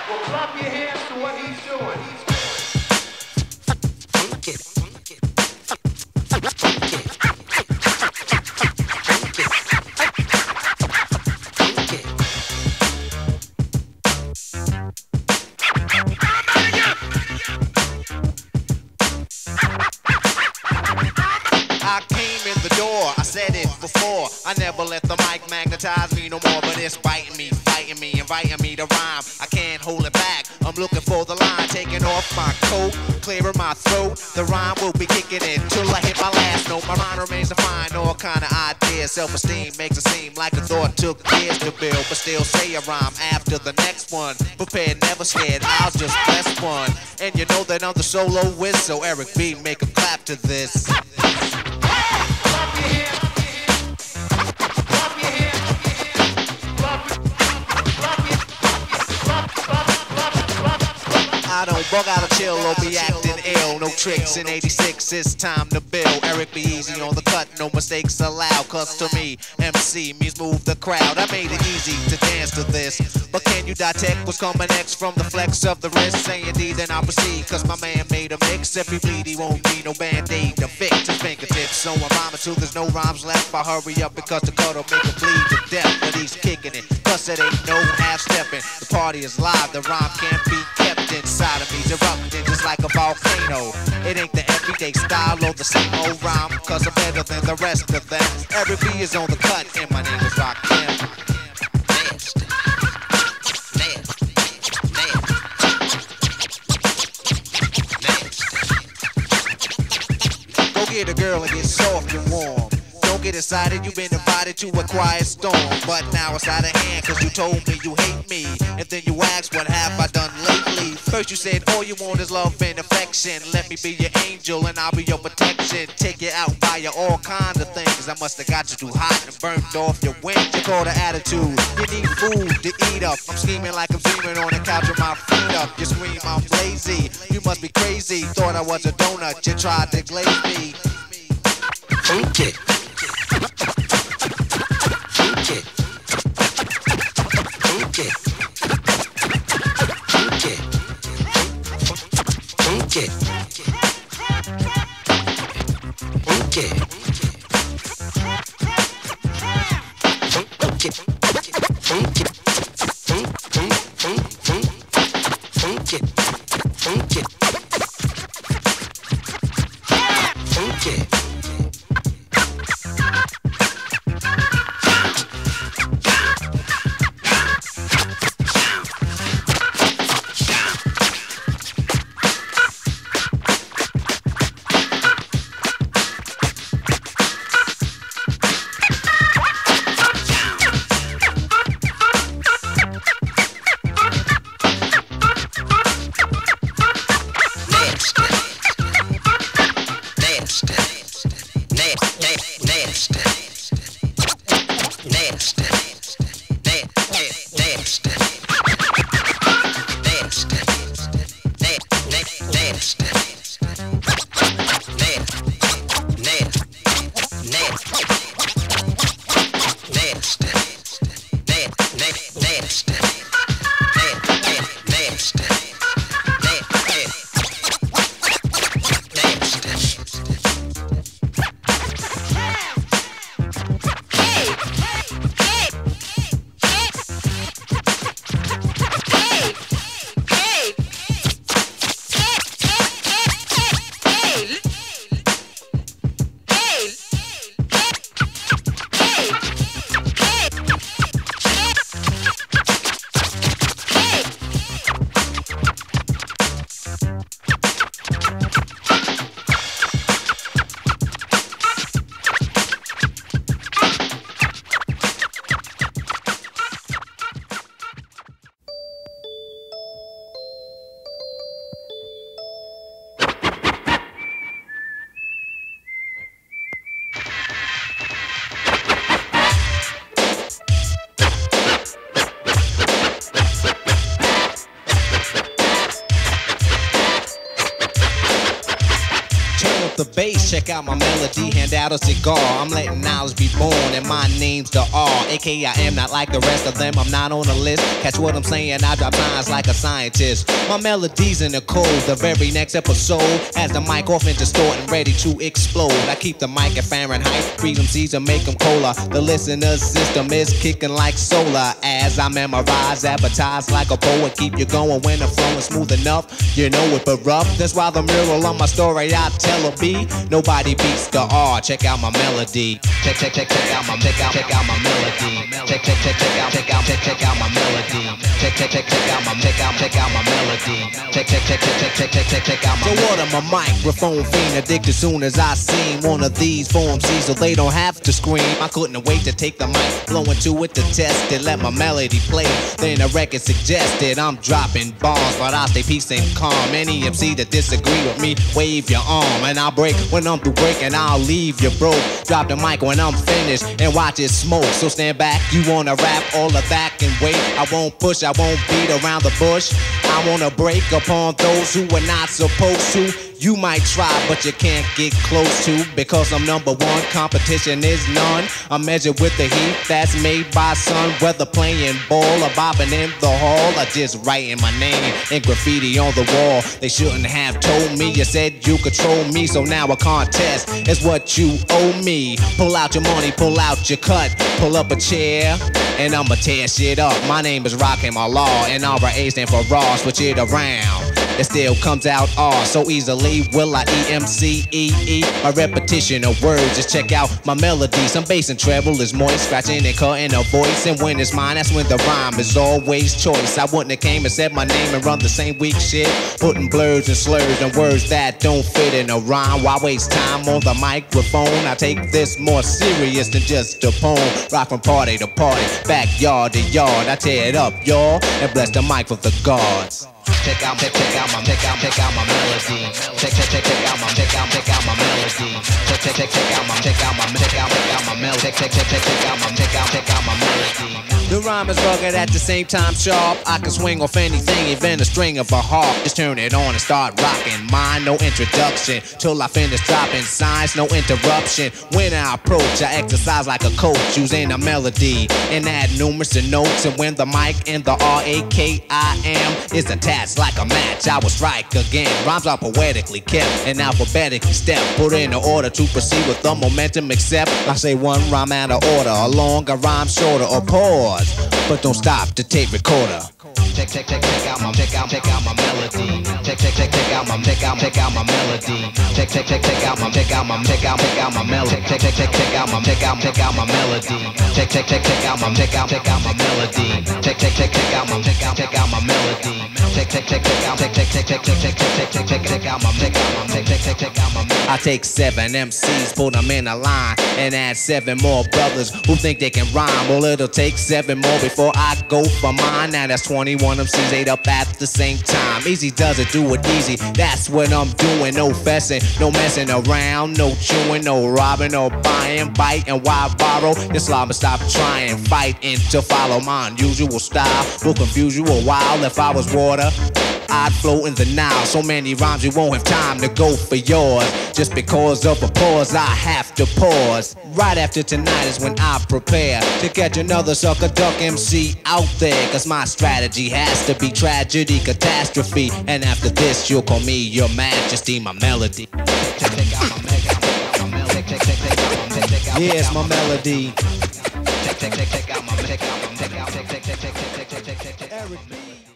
Well, clap your hands to what he's doing. I came in the door, I said it before. I never let the mic magnetize me no more, but it's biting me, fighting me, inviting me to rhyme. I can't hold it back, I'm looking for the line, taking off my coat, clearing my throat. The rhyme will be kicking in till I hit my last note. My mind remains to find all kind of ideas. Self-esteem makes it seem like a thought took years to build, but still say a rhyme after the next one. Prepared, never scared, I'll just press one. And you know that I'm the soloist, so Eric B, make a clap to this. I don't bug out of chill or be acting ill. No tricks in 86, it's time to build. Eric be easy on the cut, no mistakes allowed. Cause to me, MC means move the crowd. I made it easy to dance to this. But can you detect what's coming next from the flex of the wrist? Say indeed, then I'll proceed. Cause my man made a mix. If he bleed, he won't need no band-aid to fix his fingertips. So I'm rhyming till there's no rhymes left. I hurry up because the cut'll make him bleed to death. But he's kicking it, cause it ain't no half-stepping. The party is live, the rhyme can't be kept inside of me's erupting just like a volcano. It ain't the everyday style or the same old rhyme, cause I'm better than the rest of them. Every B is on the cut, and my name is Rakim. Nasty. Nasty. Nasty. Go get a girl and get soft and warm. Don't get excited, you've been invited to a quiet storm. But now it's out of hand, cause you told me you hate me. And then you asked, what have I done lately? First you said, all you want is love and affection. Let me be your angel and I'll be your protection. Take you out, buy you all kinds of things. I must have got you too hot and burnt off your wings. You call the attitude, you need food to eat up. I'm scheming like I'm dreaming on the couch with my feet up. You scream, I'm lazy, you must be crazy. Thought I was a donut, you tried to glaze me. Funky. Funky. Funky. Funky. Funky. Funky. Funky. Funky. Funky. Funky. Funky. the bass, check out my melody, hand out a cigar. I'm letting knowledge be born, and my name's the R. A.K.A. I am not like the rest of them, I'm not on the list. Catch what I'm saying, I drop lines like a scientist. My melody's in the code, the very next episode has the mic off and distorting, ready to explode. I keep the mic at Fahrenheit, freeze them seeds and make them cola. The listener's system is kicking like solar. As I memorize, advertise like a poet, keep you going when the flow is smooth enough. You know it, but rough. That's why the mural on my story I tell a B. Nobody beats the R. Check out my melody. Check out my melody. Check out my melody. Check out my melody. Check out my. So what am a microphone fiend addicted soon as I seen one of these form C's, so they don't have to scream. I couldn't wait to take the mic, blowing to it to test it, let my melody play. Then the record suggested I'm dropping bombs, but I stay peace and calm. Any MC that disagree with me, wave your arm, and I'll break when I'm through breaking. I'll leave you broke. Drop the mic when I'm finished and watch it smoke. So stand back, you wanna rap, all of that can wait. I won't push, I won't beat around the bush. I wanna break upon those who are not supposed to. You might try, but you can't get close to, because I'm number one, competition is none. I'm measured with the heat that's made by sun. Whether playing ball or bobbing in the hall, or just writing my name in graffiti on the wall. They shouldn't have told me, you said you control me, so now a contest is what you owe me. Pull out your money, pull out your cut, pull up a chair, and I'ma tear shit up. My name is Rakim Allah, and R.A. stand for Raw, switch it around. It still comes out R so easily. Will I E-M-C-E-E? My repetition of words, just check out my melody. Some bass and treble is moist, scratching and cutting a voice. And when it's mine, that's when the rhyme is always choice. I wouldn't have came and said my name and run the same weak shit, putting blurs and slurs and words that don't fit in a rhyme. Why waste time on the microphone? I take this more serious than just a poem. Rock from party to party, backyard to yard. I tear it up, y'all, and bless the mic with the gods. Check out my melody. Check out my melody. Check out my melody. Check out my melody. The rhyme is rugged at the same time sharp. I can swing off anything, even a string of a harp. Just turn it on and start rocking mine. No introduction till I finish dropping signs. No interruption. When I approach, I exercise like a coach, using a melody and add numerous notes. And when the mic and the R-A-K-I-M is attached like a match, I will strike again. Rhymes are poetically kept and alphabetically stepped, put in order to proceed with the momentum. Except I say one rhyme out of order, a longer rhyme shorter, or pause, but don't stop the tape recorder. Check out my melody. Check out my melody. Check out my melody. Check out my melody. Check out my melody. Check out my melody. Check out my. I take 7 MCs, put them in a line, and add 7 more brothers who think they can rhyme. Well, it'll take 7 more before I go for mine. Now that's 21 MCs ate up at the same time. Easy does it, do it easy. That's what I'm doing. No fessing, no messing around, no chewing, no robbing, no buying, biting. Why borrow? Islam, stop trying, fighting to follow my unusual style. Will confuse you a while. If I was water, I'd float in the Nile. So many rhymes you won't have time to go for yours. Just because of a pause, I have to pause. Right after tonight is when I prepare to catch another sucker duck MC out there. Cause my strategy has to be tragedy, catastrophe. And after this, you'll call me your majesty, my melody. Yeah, it's my melody. Eric B.